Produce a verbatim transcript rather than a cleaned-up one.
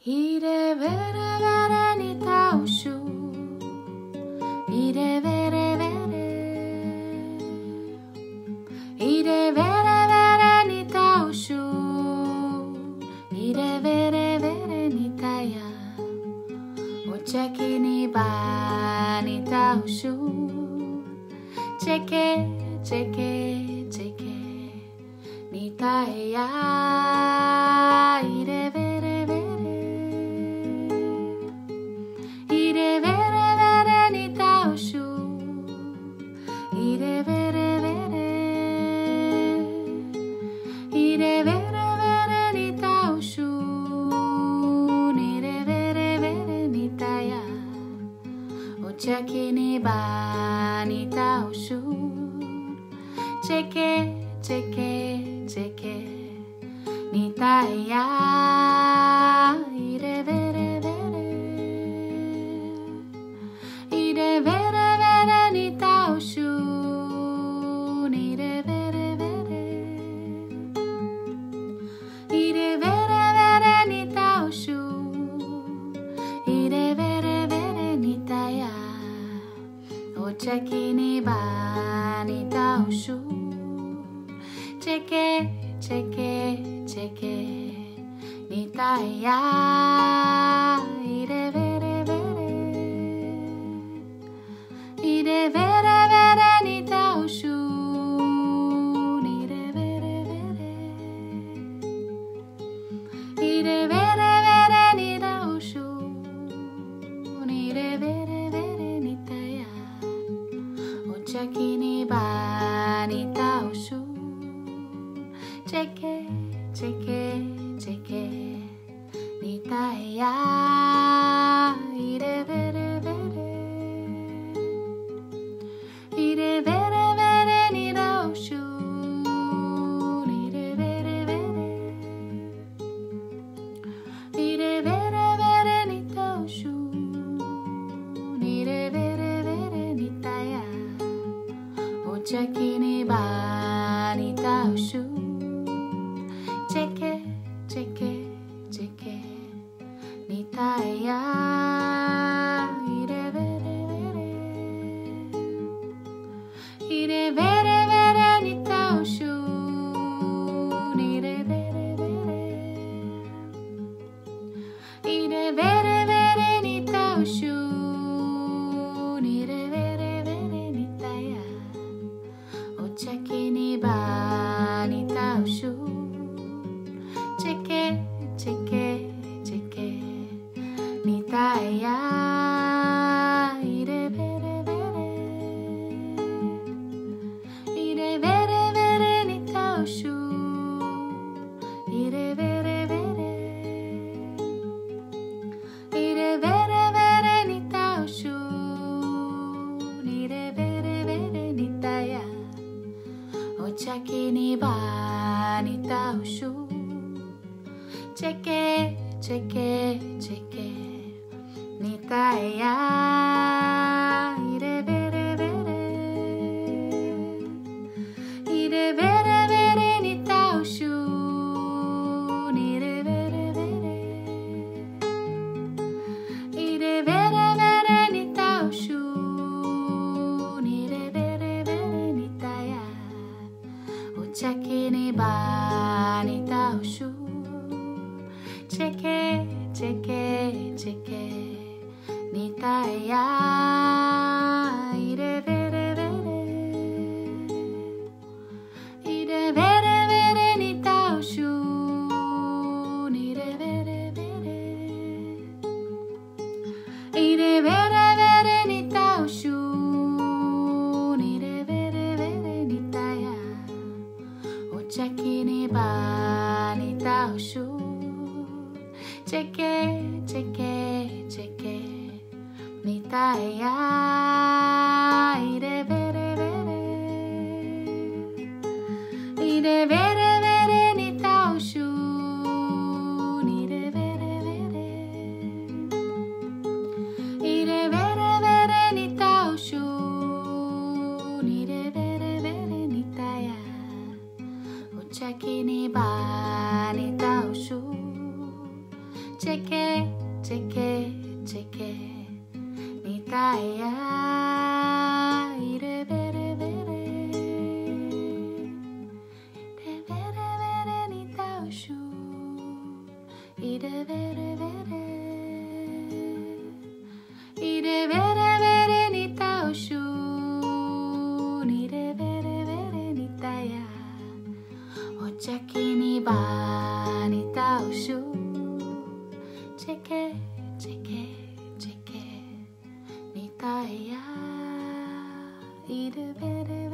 Ire vere vere ni taushu, ire vere vere, ire vere vere ni taushu, ire vere vere ni taya, ochaki ni ba ni taushu, cheke cheke cheke ni taya, ire vere Cheki ni ba ni taushu, cheke cheke cheke ni taya, ire vere vere, ire vere vere ni taushu, ire vere vere, ire vere vere ni taushu, ire vere vere ni taya. Cheki ni ba ni taushu, cheke cheke cheke ni taya, ire vere vere, ire vere vere ni taushu, ire vere vere, ire vere vere ni taushu, ire vere vere ni taya. Cheki ni ba ni taushu, cheke cheke cheke ni taya, ire vere vere, ire vere vere ni taushu, ire vere vere, ire vere vere ni taushu, ire vere vere ni taya. Cheki ni ba ni taushu, cheke cheke cheke ni taya, ire vere vere, ire vere vere ni taushu, ire vere vere, ire vere vere ni taushu, ire vere vere ni taya. Cheki ni ba ni taushu, cheke cheke cheke ni taya, ire vere vere, ire vere vere ni taushu, ire vere vere, ire vere vere ni taushu, ire vere vere ni taya. Cheki ni ba ni taushu, cheke cheke cheke ni taya, ire vere vere, ire vere vere ni taushu, ire vere vere, ire vere vere ni taushu, ire vere vere ni taya. Cheki ni ba ni taushu, cheke cheke cheke ni taya, ire vere vere, ire vere vere ni taushu, ire vere vere, ire vere vere ni taushu, ire vere vere ni taya. Cheki ni ba ni taushu, cheke cheke cheke ni taya, ire vere vere, ire vere vere ni taushu, ire vere vere, ire vere vere ni taushu, ire vere vere ni taya. Cheki ni ba ni taushu, cheke Cheque, cheque, nitaya, ire bere bere, ire bere bere nitaushu, ire bere bere, ire bere bere nitaushu, ire bere bere nitaya, ochaki ni ba nitaushu. Cheque, cheque, cheque, nitaya, ire bere